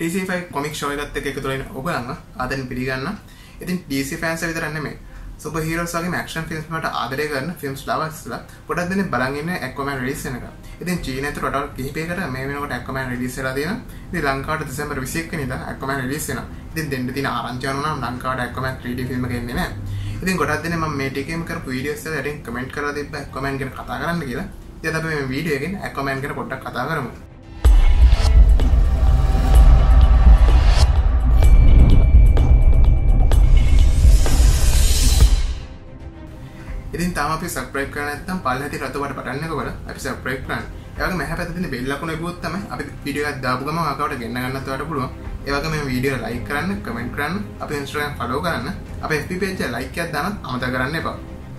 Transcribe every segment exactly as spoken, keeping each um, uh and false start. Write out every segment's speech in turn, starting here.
D C five comic show එකත් එක්ක එකතු වෙන ඔයගොල්ලන්ව ආදරෙන් පිළිගන්න. ඉතින් D C fans විතරක් නෙමෙයි. සුපර් හීරෝස් වගේ action films වලට ආදරය කරන films lovers-ලා පොඩක් දෙනෙක් බලන් ඉන්නේ Aquaman release වෙනකම්. ඉතින් චීනයේ රටවල් කිහිපයකට මේ වෙනකොට Aquaman release වෙලා තියෙනවා. ඉතින් ලංකාවට දෙසැම්බර් විසි එක් වෙනිදා Aquaman release වෙනවා. ඉතින් දෙන්න තියෙන ආරංචි අනුව නම් ලංකාවට Aquaman three D film එක එන්නේ නැහැ. ඉතින් ගොඩක් දෙනෙක් මම මේ ටිකේම කරපු වීඩියෝස් වල යටින් කමෙන්ට් කරලා තිබ්බා Aquaman ගැන කතා කරන්න කියලා. ඉතින් අපි මේ වීඩියෝ එකෙන් Aquaman ගැන පොඩ්ඩක් කතා කරමු. ඉතින් තාම අපි subscribe කරලා නැත්නම් පල්ලෙහා තියෙන රතු බට බටන් එක වල අපි subscribe කරන්න. ඒ වගේම මෙහා පැත්තේ තියෙන bell ලකුණ එබුවොත් තමයි අපි වීඩියෝ එකක් දාපු ගමන් ආකාවට ගෙන්න ගන්නත් ඔයාලට පුළුවන්. ඒ වගේම මේ වීඩියෝ එක like කරන්න, comment කරන්න, අපේ Instagram follow කරන්න, අපේ F B page එක like එකක් දාන්නත් අමතක කරන්න එපා.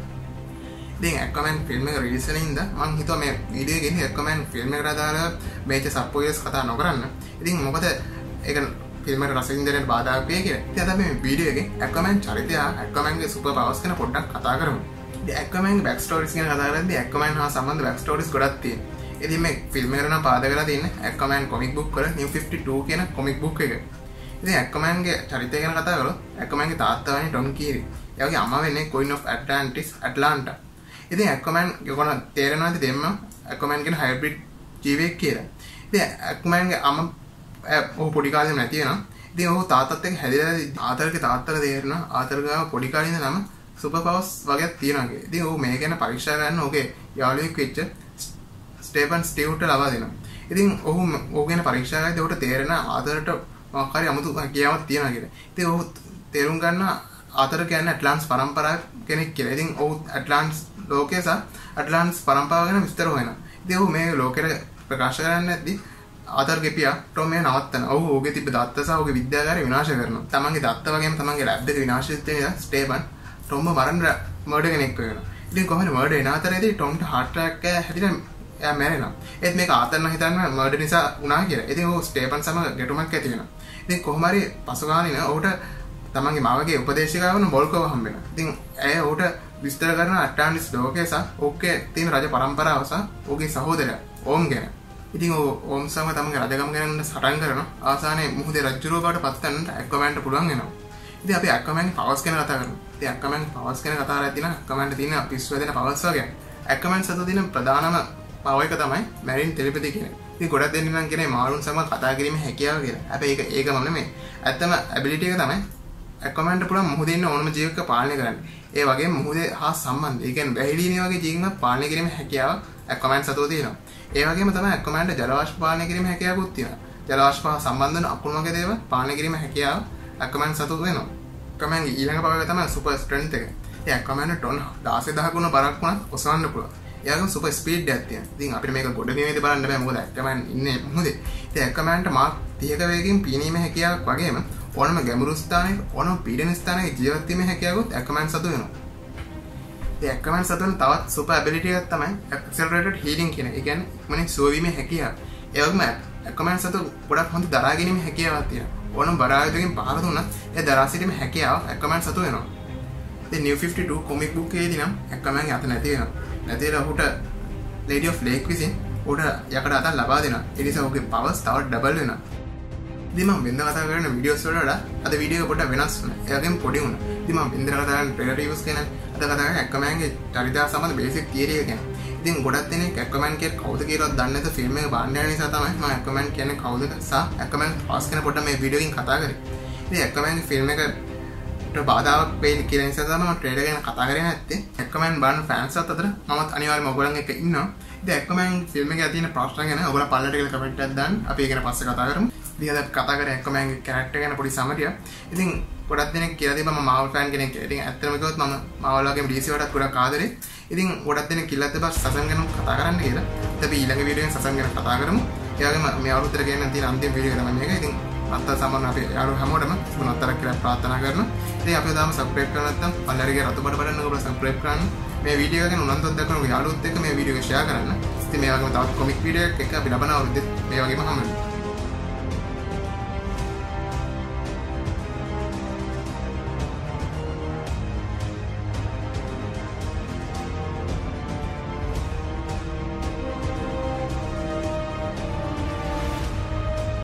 ඉතින් Aquaman film එක release වෙන ඉඳන් මම හිතුවා මේ වීඩියෝ එකේ ඉන්නේ Aquaman film එකට අදාළ මේක spoilers කතා නොකරන්න. ඉතින් මොකද ඒක film එකට රස විඳින්න බාධාක් වෙයි කියලා. ඉතින් අද අපි මේ වීඩියෝ එකේ Aquaman චරිතය, Aquaman ගේ super powers ගැන පොඩ්ඩක් කතා කරමු. Aquaman back stories ගැන කතා කරද්දී Aquaman හා සම්බන්ධ back stories ගොඩක් තියෙනවා. ඉතින් මේ ෆිල්ම් එකට නම් පාදක වෙලා තියෙන්නේ Aquaman comic book වල New fifty-two කියන comic book එක. ඉතින් Aquaman ගේ චරිතය ගැන කතා කරලා Aquaman ගේ තාත්තා වන්නේ Don Kiri. එයාගේ අම්මා වෙන්නේ Queen of Atlantis Atlanta. ඉතින් Aquaman ගොඩක් තේරෙනවාද දෙන්න Aquaman කියන hybrid ජීවියෙක් කියලා. ඉතින් Aquaman ගේ අම්මා ඔහු පොඩි කාලේම නැති වෙනවා. ඉතින් ඔහු තාත්තත් එක්ක හැදිලා ආතරගේ තාත්තලා තේරෙනවා ආතරගාව පොඩි කාලේ ඉඳන්ම super powers වගේ තියෙනවා කියලා. ඉතින් ඔහු මේ ගැන පරීක්ෂා කරන්න ඔහුගේ යාළුවෙක් වෙච්ච ස්ටේෆන් ස්ටිව්ට ලබා දෙනවා. ඉතින් ඔහු ඔහු ගැන පරීක්ෂා කරද්දී ඔහුට තේරෙන ආතරට මොකක් හරි අමුතු කියාවක් තියෙනවා කියලා. ඉතින් ඔහු තේරුම් ගන්න ආතර කියන්නේ ඇට්ලාන්ටිස් පරම්පරාව කෙනෙක් කියලා. ඉතින් ඔහු ඇට්ලාන්ටිස් ලෝකයේ සහ ඇට්ලාන්ටිස් පරම්පරාව ගැන විස්තර හොයනවා. ඉතින් ඔහු මේ ලෝකෙට ප්‍රකාශ කරන්නේ නැද්දී ආතරගේ පියා ටොම් මේ නවත්තන. ඔහු ඔහුගේ තිබ්බ දත්ත සහ ඔහුගේ විද්‍යාගාරය විනාශ කරනවා. තමන්ගේ දත්ත වගේම තමන්ගේ ලැබ් එක විනාශ වෙච්ච නිසා ස්ටේෆන් ටොම්ව මරන්න මර්ඩර් කෙනෙක් වෙනවා. ඉතින් කොහොමද මර්ඩර් වෙන අතරේදී ටොම්ට heart attack එක හැදිලා එයා මැරෙනවා. ඒත් මේක ආතන්න හිතන්නේ මර්ඩර් නිසා වුණා කියලා. ඉතින් ඔහු ස්ටේෆන් සමග ගැටුමක් ඇති වෙනවා. ඉතින් කොහොම හරි පසුගාමින ඔහුට තමන්ගේ මාවගේ උපදේශිකාව වුණ බොල්කෝව හම්බ වෙනවා. ඉතින් ඇය ඔහුට විස්තර කරන ඇට්ලාන්ටිස් ලෝකයේ සහ ඔහුගේ තියෙන රජ පරම්පරාව සහ ඔහුගේ සහෝදරයා ඕම් ගැන. ඉතින් ඔහු ඕම් සමග තමන්ගේ රජකම ගැන සටන් කරනවා. අවසානයේ මුහුදේ රජුරුව බවට පත් වෙන්නට Aquamanට පුළුවන් වෙනවා. ඉතින් අපි Aquaman powers ගැන කතා කරමු. ඉතින් Aquaman powers ගැන කතා කරලා තියෙනවා Aquamanට තියෙන පිස්සුව දෙන powers වගේ. Aquaman සතු තියෙන ප්‍රධානම power එක තමයි marine telepathy කියන එක. ඉතින් ගොඩක් දෙනෙක් නම් කියන්නේ මාළුන් සමග කතා කිරීමේ හැකියාව කියලා. හැබැයි ඒක ඒකම නෙමෙයි. ඇත්තම ability එක තමයි Aquamanට පුළුවන් මුහුදේ ඉන්න ඕනම ජීවියෙක් පාලනය කරන්න. ඒ වගේම මුහුදේ හා සම්බන්ධ. ඒ කියන්නේ වැහිලීනේ වගේ ජීවියෙක් පාලනය කිරීමේ හැකියාව Aquaman සතුව තියෙනවා. ඒ වගේම තමයි Aquamanට ජල වාෂ්ප පාලනය කිරීමේ හැකියාවකුත් තියෙනවා. ජල වාෂ්ප හා සම්බන්ධ වන අකුණු වගේ දේවල් පාලනය කිරීමේ හැකියාව Aquaman සතුව වෙනවා. Aquaman ගේ ඊළඟ power එක තමයි super strength එක. ඒ Aquaman ටොන් දහසදහ ගුණ බරක් වුණත් ඔසවන්න පුළුවන්. එයාගේ super speed එකක් තියෙනවා. ඉතින් අපිට මේක ගොඩ නිමේදී බලන්න බෑ මොකද Aquaman ඉන්නේ මොහොතේ. ඉතින් Aquamanට මාක් තිහක වේගකින් පීනීමේ හැකියාවක් වගේම ඕනම ගැඹුරු ස්ථානයක ඕනම පීඩන ස්ථානයක ජීවත් වීමේ හැකියාවකුත් Aquaman සතු වෙනවා. ඉතින් Aquaman සතු වෙන තවත් super ability එකක් තමයි accelerated healing කියන. ඒ කියන්නේ ඉක්මනින් සුව වීමේ හැකියාව. ඒ වගේම Aquaman සතු ගොඩක් හොඳ දරා ගැනීමේ හැකියාවක් තියෙනවා. ඕනම බර ආයුධකින් පහර දුන්නත් ඒ දරා සිටීමේ හැකියාව Aquaman සතු වෙනවා. ඉතින් New fifty-two comic book එකේදී නම් Aquaman අත නැති වෙනවා. නැති වෙලා ඔහුට Lady of Lake විසින් ඔහුට යකඩ අතක් ලබා දෙනවා. ඒ නිසා ඔහුගේ powers තව double වෙනවා. ඉතින් මම වෙනදා කතා කරන වීඩියෝස් වල වඩා අද වීඩියෝ එක පොඩ්ඩක් වෙනස් වුණා. ඒ වගේම පොඩි වුණා. ඉතින් මම වෙනදා කතා කරන trailer reviews ගැන අද කතා කරන්නේ Aquaman ගේ චරිතය සම්බන්ධ basic theory එක ගැන. ඉතින් ගොඩක් දෙනෙක් Aquaman කියන්නේ කවුද කියලාවත් දන්නේ නැත ෆිල්ම් එක බලන්න යන නිසා තමයි මම Aquaman කියන්නේ කවුද සහ Aquaman powers ගැන පොඩ්ඩක් මේ වීඩියෝ එකෙන් කතා කරේ. ඉතින් Aquaman ෆිල්ම් එකට බාධාවක් වෙයි කියලා නිසා තමයි මම ට්‍රේලර් ගැන කතා කරේ නැත්තේ. Aquaman බලන fans අතර මමත් අනිවාර්යයෙන්ම ඔයගොල්ලන් එක්ක ඉන්නවා. ඉතින් Aquaman ෆිල්ම් එකේ තියෙන ප්‍රශ්න ගැන ඔයගොල්ලෝ පල්ලට කියලා කමෙන්ට් එකක් දාන්න. අපි ඒක ගැන පස්සේ කතා කරමු. ඉතින් අද කතා කරේ Aquaman ගේ character ගැන පොඩි සමරියක්. ඉතින් ගොඩක් දෙනෙක් කියලා දෙපම මම Marvel fan කෙනෙක් කියලා. ඉතින් ඇත්තටම කිව්වොත් මම Marvel වගේම D C වලට ගොඩක් ආදරේ. ඉතින් ගොඩක් දෙනෙක් කිල්ලත් දෙපා සසන් ගැන කතා කරන්න කියලා. ඉතින් අපි ඊළඟ වීඩියෝ එකෙන් සසන් ගැන කතා කරමු. ඒ වගේම මේ අවුරුද්දට ගෙන්න තියෙන අන්තිම වීඩියෝ එක තමයි මේක. ඉතින් අත්ත සම්බන්ධ අපි යාළුවෝ හැමෝටම සුණතරක් කියලා ප්‍රාර්ථනා කරනවා. ඉතින් අපි තාම subscribe කරලා නැත්නම් පල්ලරිගේ රතු බඩ බඩන්න ඔයගොල්ලෝ subscribe කරන්න. මේ වීඩියෝ එක ගැන උනන්දුවක් දක්වන යාළුවොත් එක්ක මේ වීඩියෝ එක share කරන්න. ඉතින් මේ වගේම තවත් comic වීඩියෝ එකක් අපි ලබන අවුරුද්දේ මේ වගේම හමු වෙනවා.